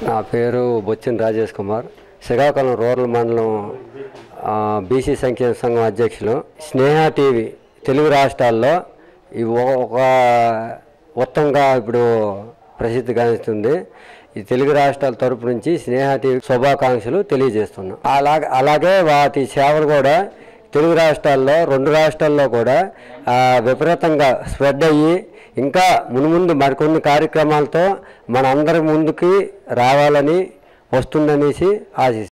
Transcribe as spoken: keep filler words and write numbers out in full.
నా పేరు బొచ్చిన్ రాజేష్ కుమార్, శ్రీకాకుళం రూరల్ మండలం బీసీ సంక్షేమ సంఘం అధ్యక్షులు. స్నేహ టీవీ తెలుగు రాష్ట్రాల్లో ఒక ఉత్తమంగా ఇప్పుడు ప్రసిద్ధి గాంచుతుంది. ఈ తెలుగు రాష్ట్రాల తరపు నుంచి స్నేహ టీవీ శుభాకాంక్షలు తెలియజేస్తున్నాం. అలాగే అలాగే వాటి సేవలు కూడా తెలుగు రాష్ట్రాల్లో రెండు రాష్ట్రాల్లో కూడా విపరీతంగా స్ప్రెడ్ అయ్యి ఇంకా మున్ముందు మరికొన్ని కార్యక్రమాలతో మన అందరి ముందుకి రావాలని వస్తుందనేసి ఆశిస్తున్నాం.